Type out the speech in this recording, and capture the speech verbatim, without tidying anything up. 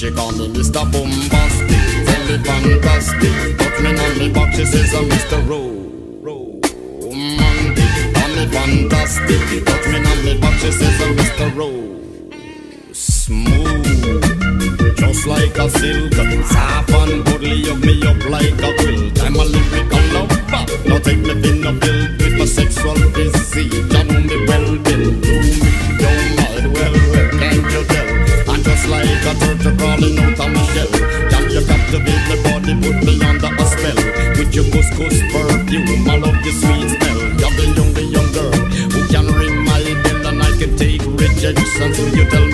she call me Mister Bombastic. Tell me fantastic. Touch me on me back, she says I'm Mister Romantic. Call me fantastic. Touch me on me back, she says I'm Mister Ro Smooth, just like a silk. Soft and goodly, hug me up like a quilt. I'm a lyrical lover. Now take me thin a build with my sexual physique. You know me well, Bill. Do me, don't mind, well, well, can't you tell? I'm just like a turtle crawling out of my shell. Can you captivate my body, put me under a spell? With your couscous perfume, I love your sweet smell. You're the young, the young girl who can ring my bell and I can take rejection. So you tell me